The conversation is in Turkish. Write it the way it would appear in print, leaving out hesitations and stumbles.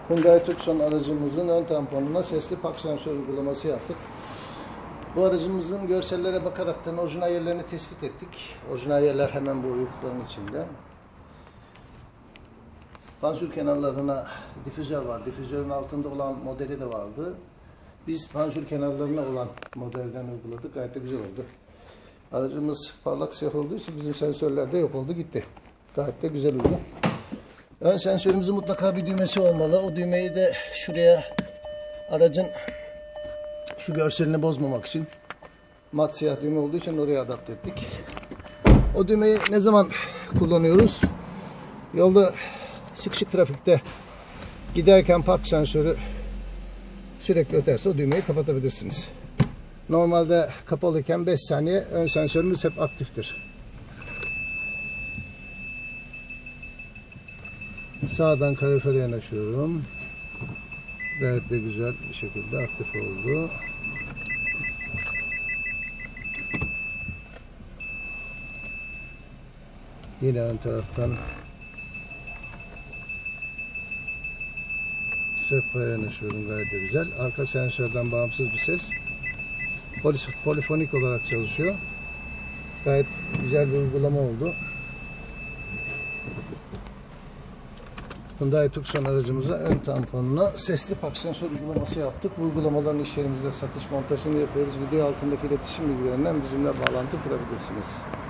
Hyundai Tucson aracımızın ön tamponuna sesli park sensör uygulaması yaptık. Bu aracımızın görsellere bakaraktan orijinal yerlerini tespit ettik. Orijinal yerler hemen bu oyukların içinde. Panjur kenarlarına difüzör var. Difüzörün altında olan modeli de vardı. Biz panjur kenarlarına olan modelden uyguladık. Gayet de güzel oldu. Aracımız parlak siyah olduğu için bizim sensörler de yok oldu gitti. Gayet de güzel oldu. Ön sensörümüzün mutlaka bir düğmesi olmalı. O düğmeyi de şuraya aracın şu görselini bozmamak için mat siyah düğme olduğu için oraya adapte ettik. O düğmeyi ne zaman kullanıyoruz? Yolda sıkışık trafikte giderken park sensörü sürekli öterse o düğmeyi kapatabilirsiniz. Normalde kapalıyken 5 saniye ön sensörümüz hep aktiftir. Sağdan kalorifere yanaşıyorum. Gayet de güzel bir şekilde aktif oldu. Yine ön taraftan sehpaya yanaşıyorum. Gayet de güzel. Arka sensörden bağımsız bir ses. Polifonik olarak çalışıyor. Gayet güzel bir uygulama oldu. Hyundai Tucson aracımıza ön tamponuna sesli park sensör uygulaması yaptık. Bu uygulamaların iş yerimizde satış montajını yapıyoruz. Video altındaki iletişim bilgilerinden bizimle bağlantı kurabilirsiniz.